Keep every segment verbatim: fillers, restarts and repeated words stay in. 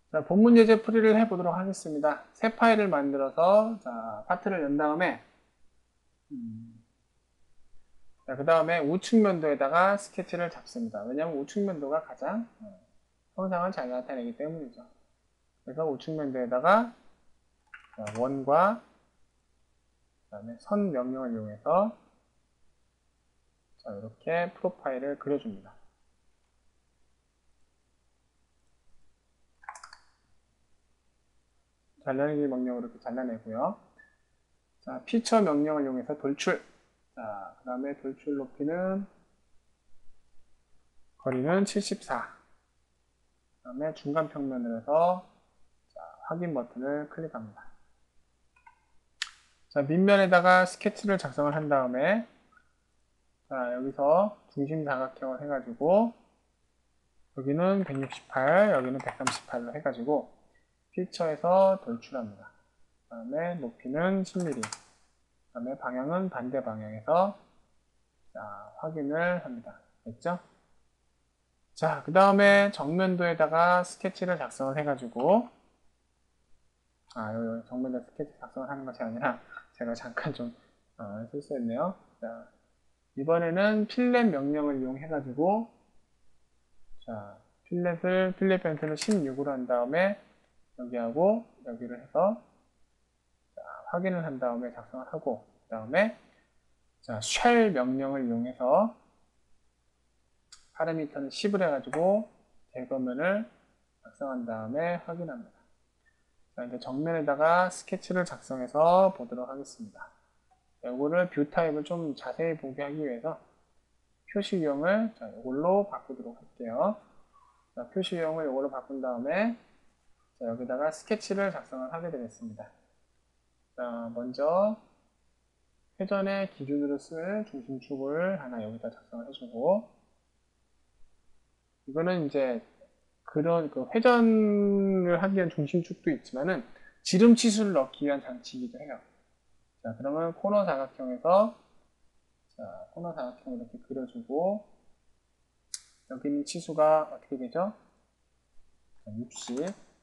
자, 본문 예제 풀이를 해보도록 하겠습니다. 새 파일을 만들어서, 자, 파트를 연 다음에, 음, 자, 그 다음에 우측 면도에다가 스케치를 잡습니다. 왜냐하면 우측 면도가 가장 어, 형상을 잘 나타내기 때문이죠. 그래서 우측 면도에다가 자, 원과 그다음에 선 명령을 이용해서 자, 이렇게 프로파일을 그려줍니다. 잘라내기 명령으로 이렇게 잘라내고요. 자, 피처 명령을 이용해서 돌출. 자, 그 다음에 돌출 높이는 거리는 칠십사. 그 다음에 중간 평면을 해서 자, 확인 버튼을 클릭합니다. 자, 밑면에다가 스케치를 작성을 한 다음에 자, 여기서 중심 사각형을 해가지고 여기는 백육십팔, 여기는 백삼십팔로 해가지고 피처에서 돌출합니다. 그 다음에 높이는 십 밀리미터, 그 다음에 방향은 반대 방향에서 자, 확인을 합니다. 됐죠? 자, 그 다음에 정면도에다가 스케치를 작성을 해가지고 아, 여기 정면도 스케치 작성을 하는 것이 아니라 제가 잠깐 좀 어, 실수했네요. 자, 이번에는 필렛 명령을 이용해가지고 자, 필렛을 필렛 변수를 십육으로 한 다음에 여기하고 여기를 해서 자, 확인을 한 다음에 작성을 하고 그 다음에 자, 쉘 명령을 이용해서 파라미터는 십을 해가지고 제거면을 작성한 다음에 확인합니다. 자, 이제 정면에다가 스케치를 작성해서 보도록 하겠습니다. 이거를 뷰 타입을 좀 자세히 보게 하기 위해서 표시 유형을 자, 이걸로 바꾸도록 할게요. 자, 표시 유형을 이걸로 바꾼 다음에 자, 여기다가 스케치를 작성을 하게 되겠습니다. 자, 먼저 회전의 기준으로 쓸 중심축을 하나 여기다 작성을 해주고 이거는 이제 그런 그 회전을 하기 위한 중심축도 있지만은 지름 치수를 넣기 위한 장치이기도 해요. 자, 그러면 코너 사각형에서 자, 코너 사각형을 이렇게 그려주고 여기 있는 치수가 어떻게 되죠? 자, 육십,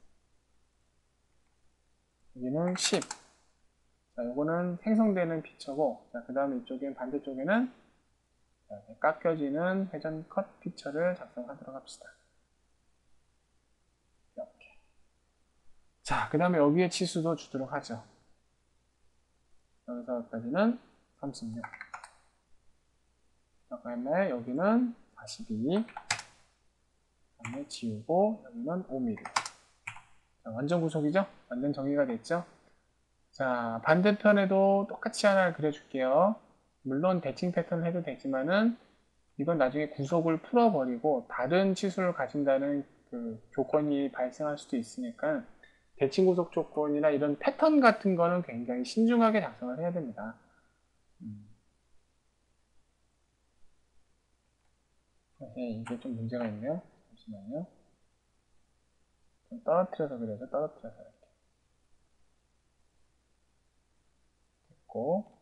여기는 십. 자, 요거는 생성되는 피처고, 자, 그 다음에 이쪽엔 반대쪽에는 자, 깎여지는 회전 컷 피처를 작성하도록 합시다. 이렇게. 자, 그 다음에 여기에 치수도 주도록 하죠. 여기서까지는 삼십육. 그 다음에 여기는 사십이. 그 다음에 지우고 여기는 오 밀리미터. 자, 완전 구속이죠? 완전 정의가 됐죠? 자, 반대편에도 똑같이 하나를 그려줄게요. 물론 대칭 패턴을 해도 되지만은 이건 나중에 구속을 풀어버리고 다른 치수를 가진다는 그 조건이 발생할 수도 있으니까 대칭 구속 조건이나 이런 패턴 같은 거는 굉장히 신중하게 작성을 해야 됩니다. 음. 사실 이게 좀 문제가 있네요. 잠시만요. 좀 떨어뜨려서 그려서 떨어뜨려서 이렇게 됐고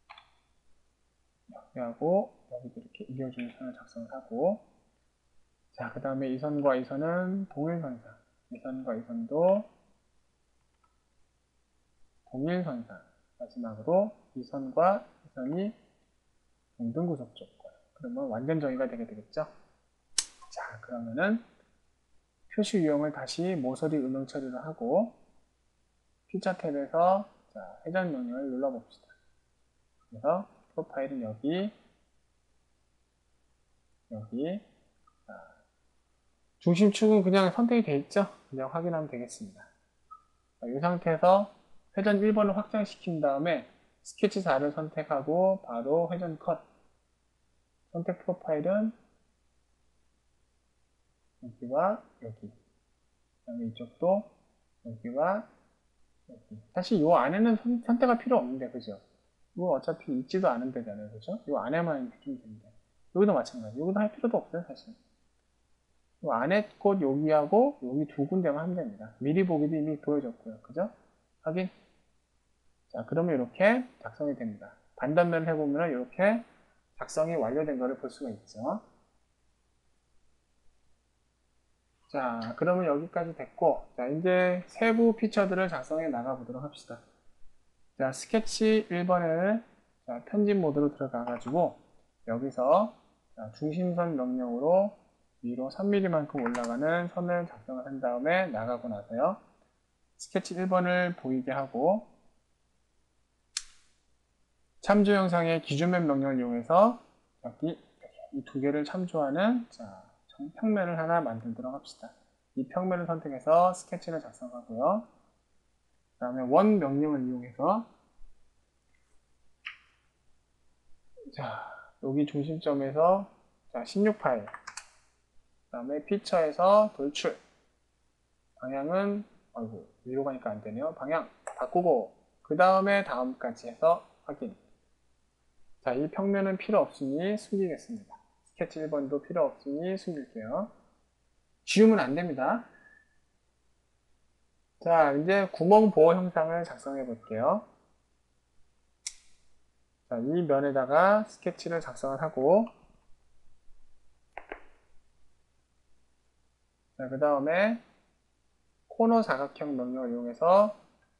여기하고 여기도 이렇게 이어주는 선을 작성을 하고 자, 그 다음에 이 선과 이 선은 동일선상 이 선과 이 선도 동일선상 마지막으로 이 선과 이 선이 동등구속 조건 그러면 완전 정의가 되게 되겠죠. 자, 그러면은 표시 유형을 다시 모서리 음영 처리를 하고 피처 탭에서 자, 회전 명령을 눌러봅시다. 그래서 프로파일은 여기 여기 자, 중심축은 그냥 선택이 되어 있죠. 그냥 확인하면 되겠습니다. 자, 이 상태에서 회전 일 번을 확장시킨 다음에 스케치 사를 선택하고 바로 회전 컷 선택 프로파일은 여기와 여기 그 다음에 이쪽도 여기와 여기 사실 이 안에는 선, 선택할 필요 없는데 그죠? 이거 어차피 있지도 않은 데잖아요 그죠? 이 안에만 해주면 됩니다. 여기도 마찬가지 여기도 할 필요도 없어요 사실 이 안에 곳 여기하고 여기 두 군데만 하면 됩니다. 미리 보기도 이미 보여줬고요 그죠? 확인 자, 그러면 이렇게 작성이 됩니다. 반단면을 해보면 이렇게 작성이 완료된 것을 볼 수가 있죠. 자, 그러면 여기까지 됐고, 자, 이제 세부 피처들을 작성해 나가 보도록 합시다. 자, 스케치 일 번을 자, 편집 모드로 들어가가지고, 여기서 자, 중심선 명령으로 위로 삼 밀리미터만큼 올라가는 선을 작성을 한 다음에 나가고 나서요. 스케치 일 번을 보이게 하고, 참조 영상의 기준면 명령을 이용해서 여기 이 두 개를 참조하는 자, 평면을 하나 만들도록 합시다. 이 평면을 선택해서 스케치를 작성하고요. 그 다음에 원 명령을 이용해서 자, 여기 중심점에서 자, 십육 파일 그 다음에 피처에서 돌출 방향은 아이고 위로 가니까 안 되네요. 방향 바꾸고 그 다음에 다음까지 해서 확인. 자, 이 평면은 필요 없으니 숨기겠습니다. 스케치 일 번도 필요 없으니 숨길게요. 지우면 안 됩니다. 자, 이제 구멍 보호 형상을 작성해 볼게요. 자, 이 면에다가 스케치를 작성을 하고, 자, 그 다음에 코너 사각형 명령을 이용해서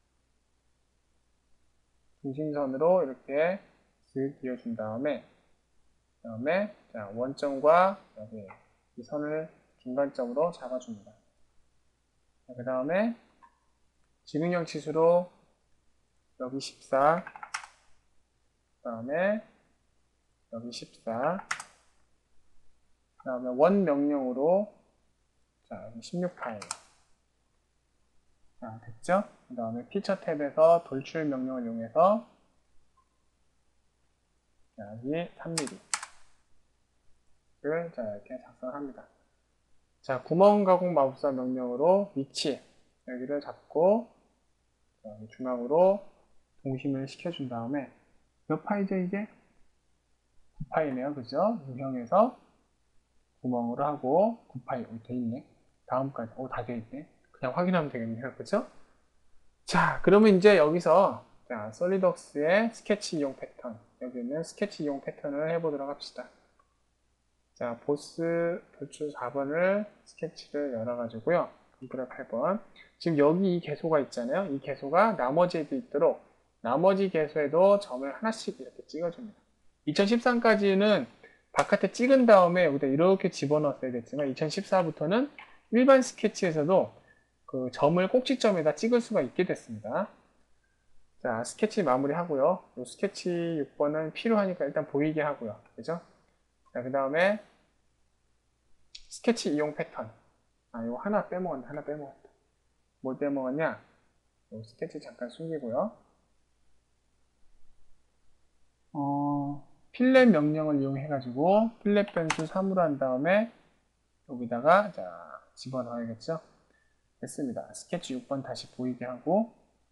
중심선으로 이렇게 슥 그려준 다음에, 그 다음에 자, 원점과 여기 이 선을 중간점으로 잡아줍니다. 그 다음에 지능형 치수로 여기 십사, 그 다음에 여기 십사, 그 다음에 원 명령으로 자, 여기 십육 파일. 자, 됐죠? 그 다음에 피처 탭에서 돌출 명령을 이용해서 자, 여기 삼 밀리미터를 자, 이렇게 작성합니다. 자, 구멍 가공 마법사 명령으로 위치 여기를 잡고 여기 중앙으로 동심을 시켜준 다음에 몇 파이죠 이게? 구 파이네요. 그죠? 유형에서 구멍으로 하고 구 파이 여기 돼 있네. 다음까지 오, 다 돼 있네. 그냥 확인하면 되겠네요. 그죠? 자, 그러면 이제 여기서 자, 솔리덕스의 스케치 이용 패턴 여기 있는 스케치 이용 패턴을 해보도록 합시다. 자, 보스 돌출 사 번을 스케치를 열어가지고요. 컨트롤 팔 번. 지금 여기 이 개소가 있잖아요. 이 개소가 나머지에도 있도록 나머지 개소에도 점을 하나씩 이렇게 찍어줍니다. 이천십삼까지는 바깥에 찍은 다음에 여기다 이렇게 집어넣었어야 됐지만 이천십사부터는 일반 스케치에서도 그 점을 꼭지점에다 찍을 수가 있게 됐습니다. 자, 스케치 마무리 하고요. 요 스케치 육 번은 필요하니까 일단 보이게 하고요. 그죠? 자, 그 다음에 스케치 이용 패턴. 아, 이거 하나 빼먹었네. 하나 빼먹었다. 뭘 빼먹었냐? 요 스케치 잠깐 숨기고요. 어, 필렛 명령을 이용해가지고 필렛 변수 삼으로 한 다음에 여기다가 자 집어넣어야겠죠? 됐습니다. 스케치 육 번 다시 보이게 하고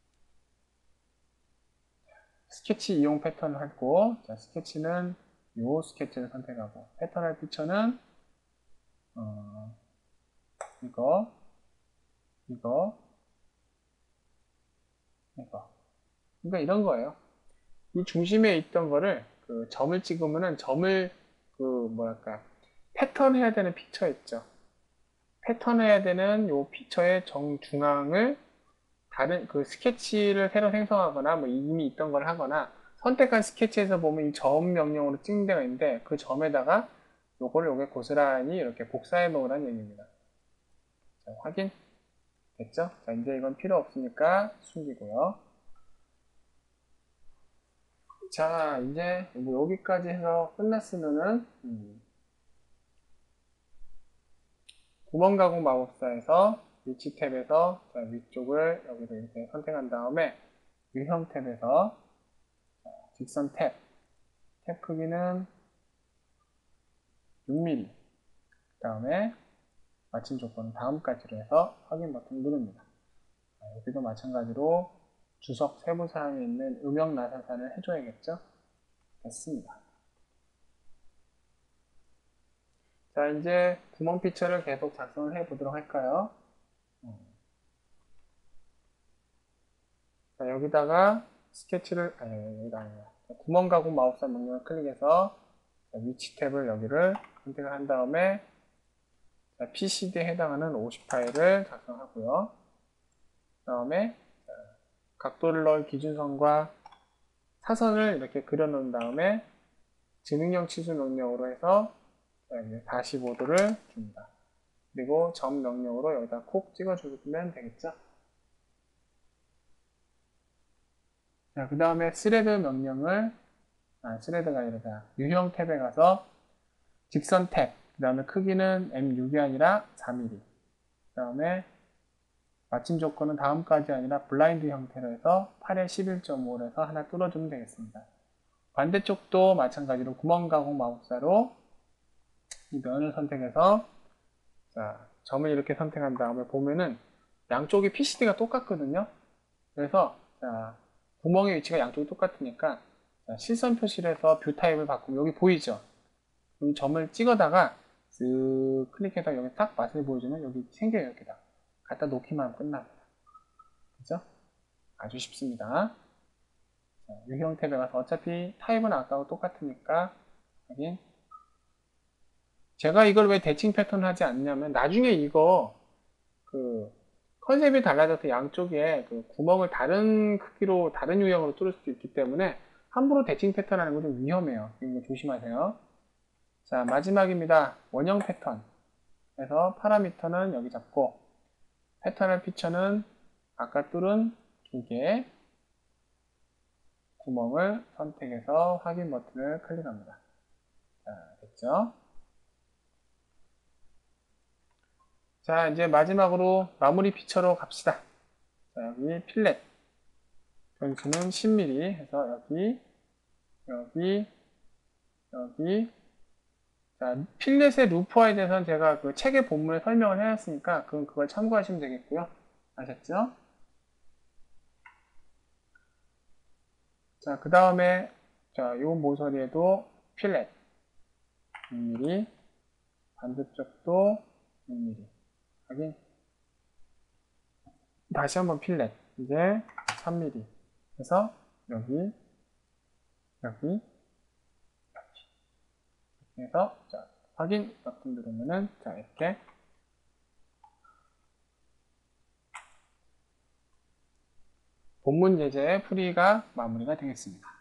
스케치 이용 패턴을 하고 자, 스케치는 요 스케치를 선택하고 패턴할 피처는 어, 이거 이거 이거 그러니까 이런 거예요. 이 중심에 있던 거를 그 점을 찍으면은 점을 그 뭐랄까 패턴 해야 되는 피처 있죠. 패턴 해야 되는 요 피처의 정중앙을 다른 그 스케치를 새로 생성하거나 뭐 이미 있던 걸 하거나 선택한 스케치에서 보면 이 점 명령으로 찍는 데가 있는데 그 점에다가 요거를 요게 고스란히 이렇게 복사해 놓으라는 얘기입니다. 자, 확인 됐죠? 자, 이제 이건 필요 없으니까 숨기고요. 자, 이제 뭐 여기까지 해서 끝났으면은 음, 구멍 가공 마법사에서 위치 탭에서 자, 위쪽을 여기로 이렇게 선택한 다음에 유형 탭에서 자, 직선 탭, 탭 크기는 육 밀리미터 그 다음에 마침 조건 다음까지로 해서 확인 버튼 누릅니다. 자, 여기도 마찬가지로 주석 세부사항에 있는 음영 나사산을 해줘야겠죠? 됐습니다. 자, 이제 구멍 피처를 계속 작성을 해 보도록 할까요? 자, 여기다가 스케치를, 아니, 여기가 아니라 구멍 가공 마법사 명령을 클릭해서 위치 탭을 여기를 선택을 한 다음에 자, 피씨디에 해당하는 오십 파일을 작성하고요. 그 다음에 각도를 넣을 기준선과 사선을 이렇게 그려놓은 다음에 지능형 치수 명령으로 해서 사십오 도를 줍니다. 그리고 점 명령으로 여기다 콕 찍어주면 되겠죠. 자, 그 다음에 스레드 명령을, 아, 스레드가 아니라 유형 탭에 가서 직선 탭, 그 다음에 크기는 엠 육이 아니라 사 밀리미터, 그 다음에 마침 조건은 다음까지 아니라 블라인드 형태로 해서 팔에 십일 점 오로 해서 하나 뚫어주면 되겠습니다. 반대쪽도 마찬가지로 구멍 가공 마법사로 이 면을 선택해서, 자, 점을 이렇게 선택한 다음에 보면은 양쪽이 피씨디가 똑같거든요. 그래서 자, 구멍의 위치가 양쪽이 똑같으니까 자, 실선 표시를 해서 뷰 타입을 바꾸면 여기 보이죠? 여기 점을 찍어다가 쓱 클릭해서 여기 딱 맛을 보여주면 여기 생겨요. 여기다 갖다 놓기만 하면 끝납니다. 그죠? 아주 쉽습니다. 자, 유형 탭에 가서 어차피 타입은 아까와 똑같으니까 확인. 제가 이걸 왜 대칭 패턴을 하지 않냐면 나중에 이거 그 컨셉이 달라져서 양쪽에 그 구멍을 다른 크기로 다른 유형으로 뚫을 수도 있기 때문에 함부로 대칭 패턴 하는 건 좀 위험해요. 이거 조심하세요. 자, 마지막입니다. 원형 패턴. 그래서 파라미터는 여기 잡고 패턴의 피처는 아까 뚫은 두 개 구멍을 선택해서 확인 버튼을 클릭합니다. 자, 됐죠? 자, 이제 마지막으로 마무리 피처로 갑시다. 자, 여기 필렛. 변수는 십 밀리미터 해서 여기, 여기, 여기. 자, 필렛의 루프화에 대해서는 제가 그 책의 본문에 설명을 해놨으니까 그건 그걸 참고하시면 되겠고요. 아셨죠? 자, 그 다음에, 자, 요 모서리에도 필렛. 육 밀리미터. 반대쪽도 육 밀리미터. 확인. 다시 한번 필렛. 이제 삼 밀리미터. 그래서 여기, 여기, 여기. 그래서 자, 확인 버튼 누르면은 자, 이렇게 본문 예제의 풀이가 마무리가 되겠습니다.